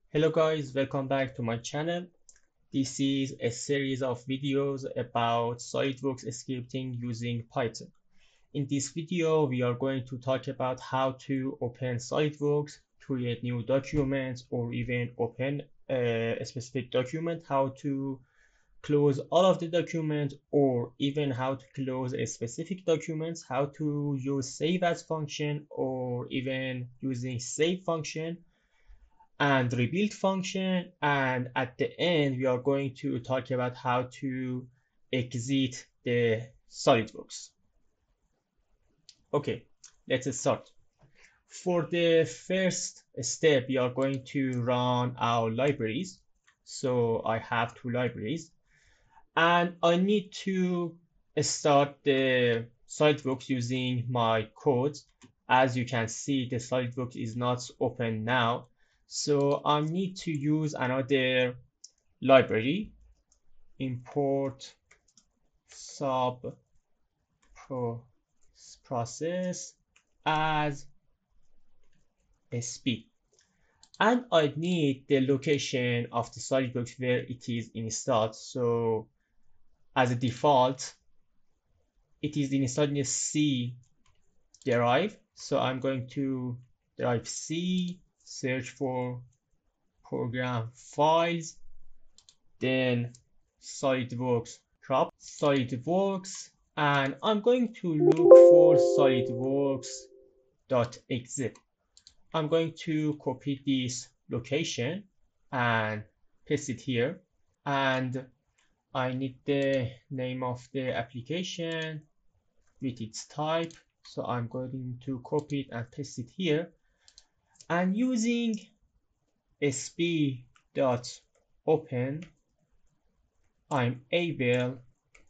Hello guys, welcome back to my channel. This is a series of videos about SolidWorks scripting using Python. In this video, we are going to talk about how to open SolidWorks, create new documents, or even open a specific document, how to close all of the documents, or even how to close a specific document, how to use save as function, or even using save function and rebuild function, and at the end we are going to talk about how to exit the SolidWorks. Okay, let's start. For the first step, we are going to run our libraries. So I have two libraries, and I need to start the SolidWorks using my code. As you can see, the SolidWorks is not open now. So I need to use another library, import sub process as sp. And I need the location of the SolidWorks where it is installed. So as a default, it is installed in C drive. So I'm going to drive C, search for program files, then SolidWorks crop SolidWorks, and I'm going to look for SolidWorks.exe. I'm going to copy this location and paste it here, and I need the name of the application with its type, so I'm going to copy it and paste it here, and using sp.open I'm able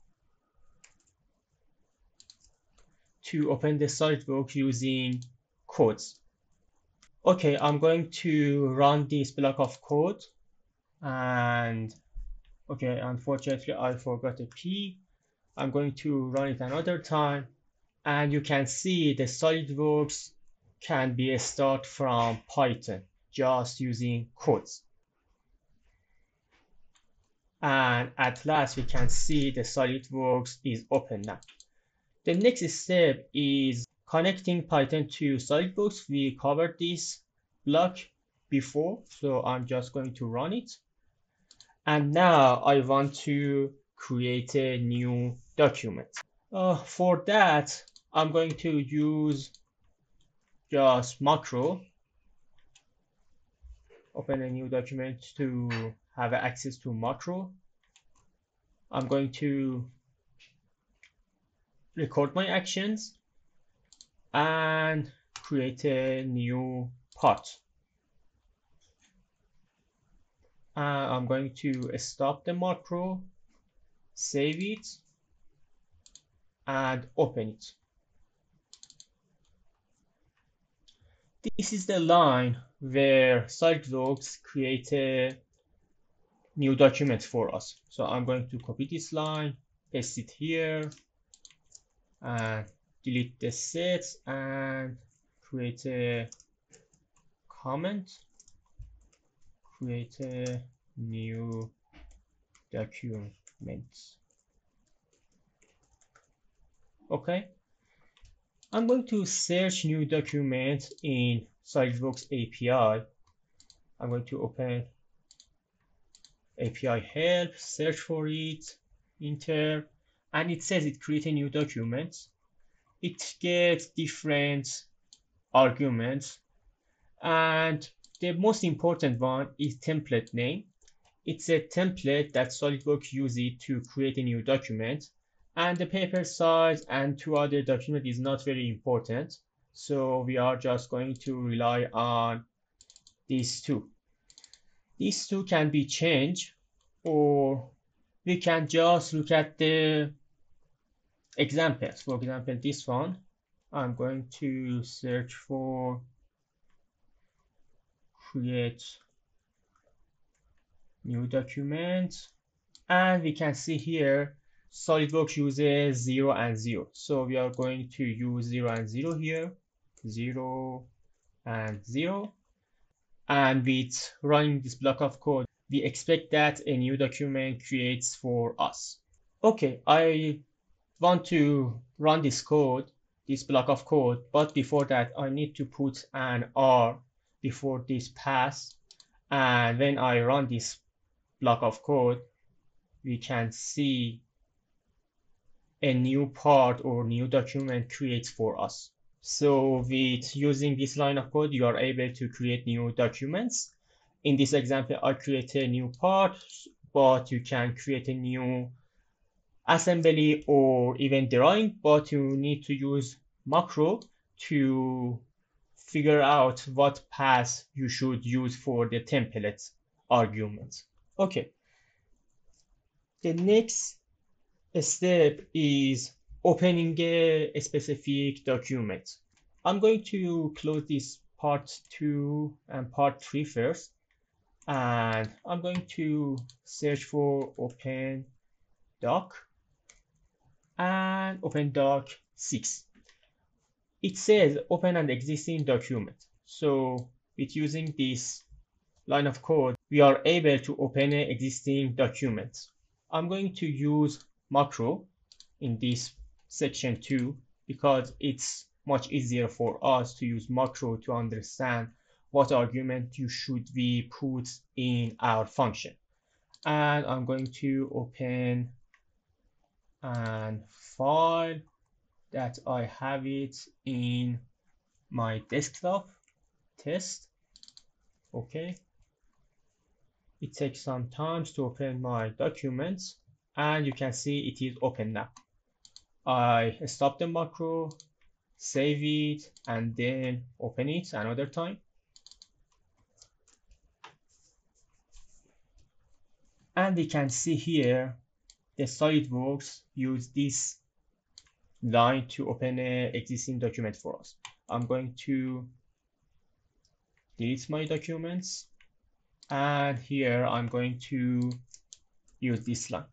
to open the SolidWorks using codes. Okay, I'm going to run this block of code, and okay, unfortunately I forgot a P. I'm going to run it another time, and you can see the SolidWorks can be started from Python just using codes. And at last we can see the SolidWorks is open now. The next step is connecting Python to SolidWorks. We covered this block before, so I'm just going to run it. And now I want to create a new document. For that, I'm going to use just macro, open a new document to have access to macro. I'm going to record my actions and create a new part. I'm going to stop the macro, save it, and open it. This is the line where SolidWorks create a new document for us. So I'm going to copy this line, paste it here, and delete the sets and create a comment, create a new document. Okay, I'm going to search new document in SolidWorks API. I'm going to open API help, search for it, enter, and it says it create a new document. It gets different arguments, and the most important one is template name. It's a template that SolidWorks uses to create a new document, and the paper size and two other document is not very important. So we are just going to rely on these two. These two can be changed, or we can just look at the examples. For example, this one, I'm going to search for create new document, and we can see here SolidWorks uses 0 and 0. So we are going to use 0 and 0 here, 0 and 0. And with running this block of code, we expect that a new document creates for us. Okay, I want to run this code, this block of code, but before that, I need to put an R before this pass. And when I run this block of code, we can see a new part or new document creates for us. So with using this line of code, you are able to create new documents. In this example, I created a new part, but you can create a new assembly or even drawing, but you need to use macro to figure out what path you should use for the template argument. Okay, the next step is opening a specific document. I'm going to close this part 2 and part 3 first, and I'm going to search for open doc and open doc 6. It says open an existing document. So with using this line of code, we are able to open an existing document. I'm going to use macro in this section 2 because it's much easier for us to use macro to understand what argument you should we put in our function. And I'm going to open a file that I have it in my desktop test. Okay, it takes some time to open my documents, and you can see it is open now. I stop the macro, save it, and then open it another time. And we can see here the SolidWorks use this line to open an existing document for us. I'm going to delete my documents, and here I'm going to use this line.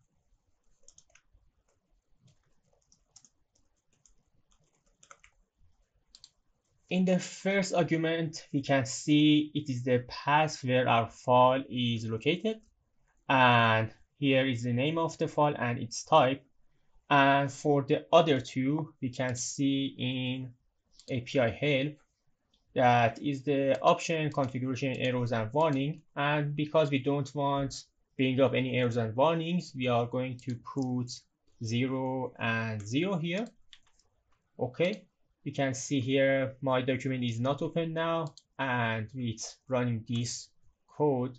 In the first argument, we can see it is the path where our file is located, and here is the name of the file and its type. And for the other two, we can see in API help that is the option configuration errors and warning. And because we don't want bring up any errors and warnings, we are going to put 0 and 0 here. Okay, you can see here my document is not open now, and with running this code,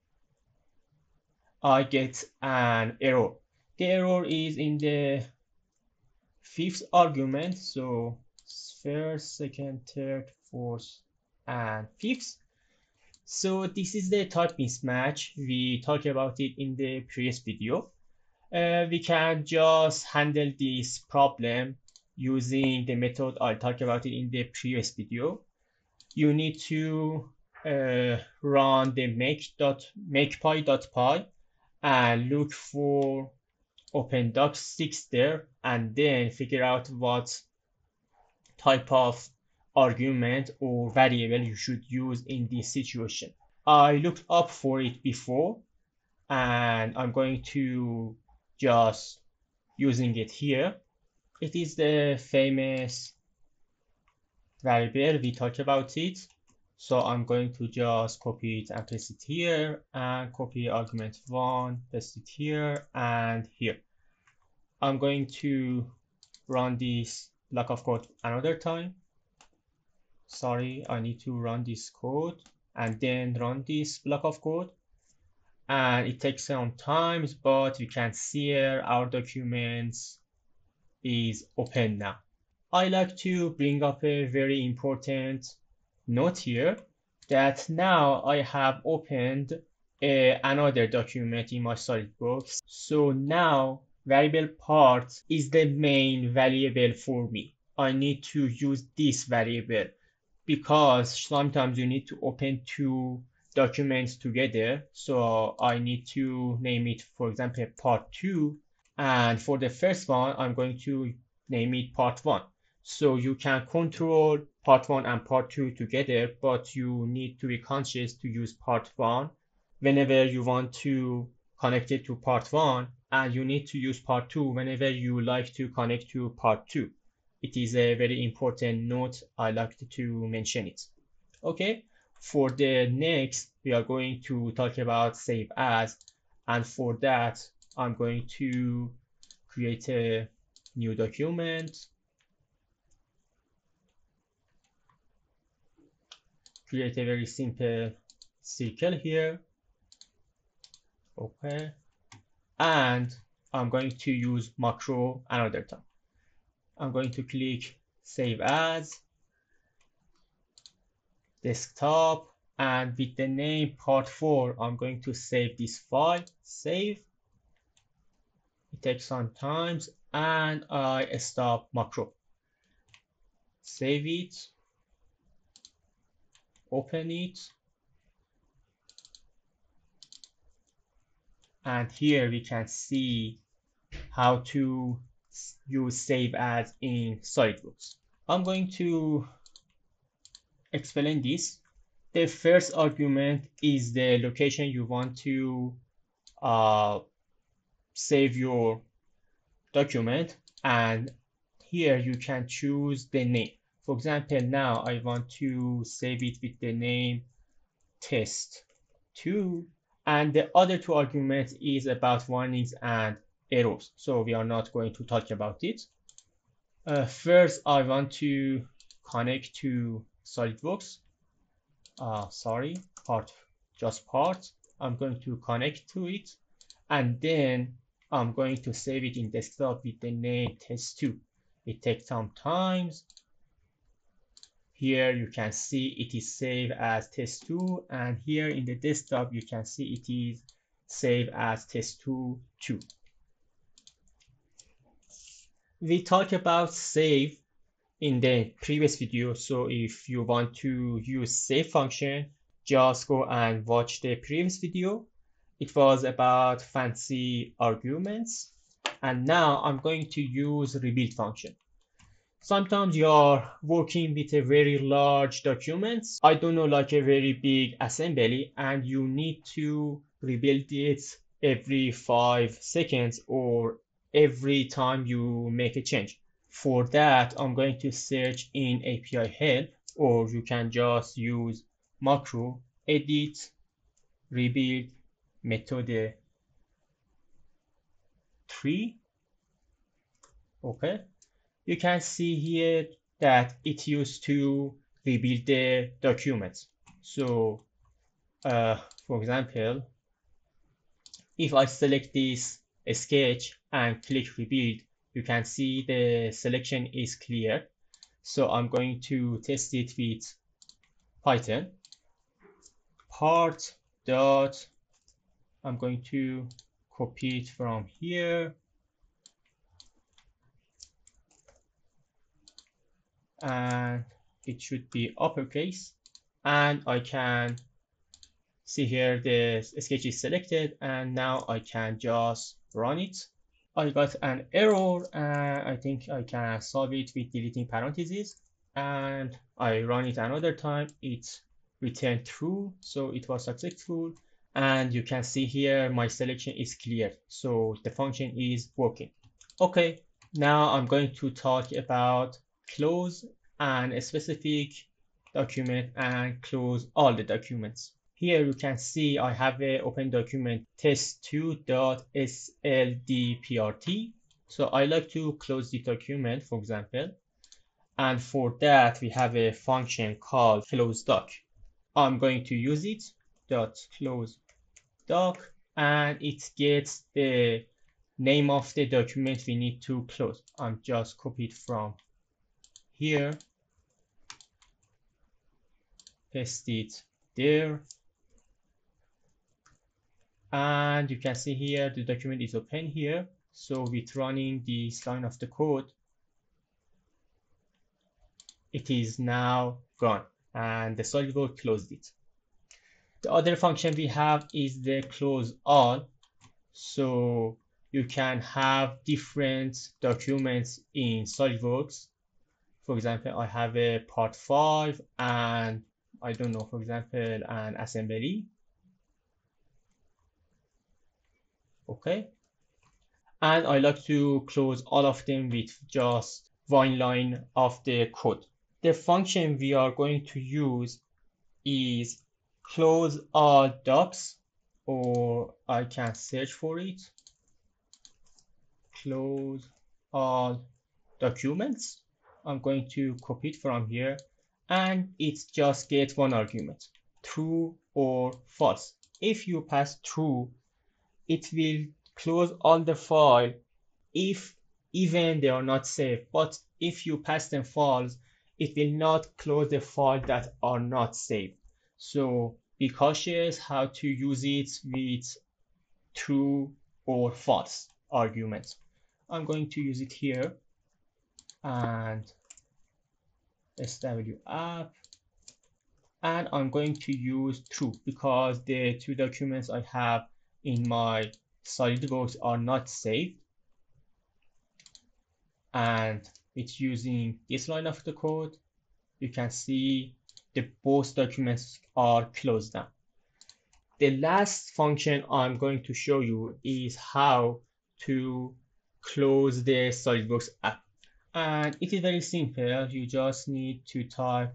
I get an error. The error is in the 5th argument, so first, second, third, fourth, and 5th. So this is the type mismatch. We talked about it in the previous video. We can just handle this problem using the method I talked about it in the previous video. You need to run the makepy.py and look for OpenDoc6 there, and then figure out what type of argument or variable you should use in this situation. I looked up for it before, and I'm going to just using it here. It is the famous variable, we talked about it. So I'm going to just copy it and paste it here, and copy argument 1, paste it here and here. I'm going to run this block of code another time. Sorry, I need to run this code and then run this block of code. And it takes some time, but you can see here our documents is open now. I like to bring up a very important note here that now I have opened another document in my SolidWorks. So now variable part is the main variable for me. I need to use this variable because sometimes you need to open two documents together. So I need to name it, for example, part 2. And for the first one, I'm going to name it part 1. So you can control part 1 and part 2 together, but you need to be conscious to use part 1 whenever you want to connect it to part 1, and you need to use part 2 whenever you like to connect to part 2. It is a very important note. I like to mention it. Okay, for the next, we are going to talk about save as, and for that, I'm going to create a new document, create a very simple circle here. Okay, and I'm going to use macro another time. I'm going to click save as, desktop, and with the name part 4, I'm going to save this file, save. It takes some time, and I stop macro. Save it, open it, and here we can see how to use save as in SolidWorks. I'm going to explain this. The first argument is the location you want to save your document, and here you can choose the name. For example, now I want to save it with the name test2, and the other two arguments is about warnings and errors, so we are not going to talk about it. First, I want to connect to SolidWorks. Just part. I'm going to connect to it, and then I'm going to save it in desktop with the name test2. It takes some time. Here you can see it is saved as test2, and here in the desktop you can see it is saved as test2 too. We talked about save in the previous video, so if you want to use save function, just go and watch the previous video. It was about fancy arguments, and now I'm going to use rebuild function. Sometimes you're working with a very large documents, I don't know, like a very big assembly, and you need to rebuild it every 5 seconds or every time you make a change. For that, I'm going to search in API help, or you can just use macro edit rebuild method 3. Okay, you can see here that it used to rebuild the documents. So for example, if I select this sketch and click rebuild, you can see the selection is clear. So I'm going to test it with Python. Part dot, I'm going to copy it from here, and it should be uppercase, and I can see here the sketch is selected, and now I can just run it. I got an error, and I think I can solve it with deleting parentheses, and I run it another time. It returned true, so it was successful, and you can see here my selection is clear, so the function is working. Okay, now I'm going to talk about close and a specific document and close all the documents. Here you can see I have an open document test2.sldprt. So I like to close the document, for example, and for that we have a function called close doc. I'm going to use it, .close doc, and it gets the name of the document we need to close. I'm just copied from here, paste it there, and you can see here the document is open here. So with running this line of the code, it is now gone, and the SolidWorks closed it. The other function we have is the close all. So you can have different documents in SolidWorks, For example, I have a part 5 and I don't know, for example, an assembly. Okay. And I like to close all of them with just one line of the code. The function we are going to use is close all docs, or I can search for it. Close all documents. I'm going to copy it from here, and it just gets one argument, true or false. If you pass true, it will close all the file if even they are not saved. But if you pass them false, it will not close the file that are not saved. So be cautious how to use it with true or false arguments. I'm going to use it here and SW app, and I'm going to use true because the two documents I have in my SolidWorks are not saved, and it's using this line of the code. You can see the both documents are closed down. The last function I'm going to show you is how to close the SolidWorks app. And it is very simple. You just need to type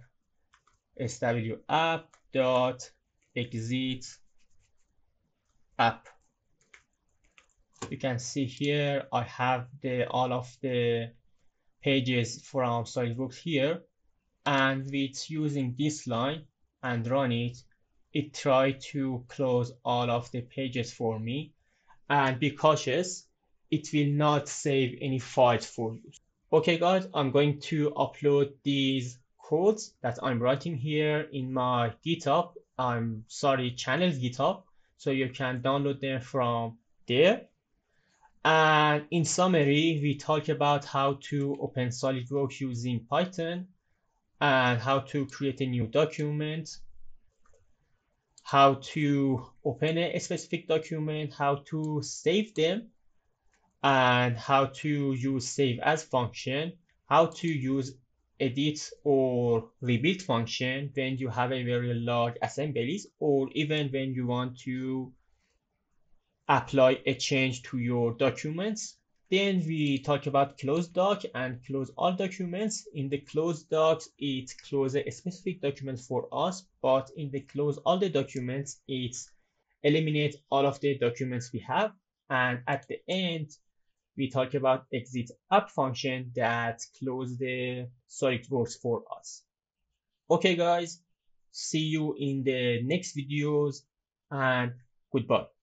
swapp.exit app. You can see here I have all of the pages from SolidWorks here, and with using this line and run it, it tried to close all of the pages for me. And be cautious, it will not save any files for you. Okay guys, I'm going to upload these codes that I'm writing here in my GitHub, channel GitHub, so you can download them from there. And in summary, we talk about how to open SolidWorks using Python, and how to create a new document, how to open a specific document, how to save them, and how to use save as function, how to use edit or rebuild function when you have a very large assemblies, or even when you want to apply a change to your documents. Then we talk about close doc and close all documents. In the close docs, it closes a specific document for us, but in the close all the documents, it eliminates all of the documents we have. And at the end, we talk about exit app function that close the SolidWorks for us. Okay, guys, see you in the next videos, and goodbye.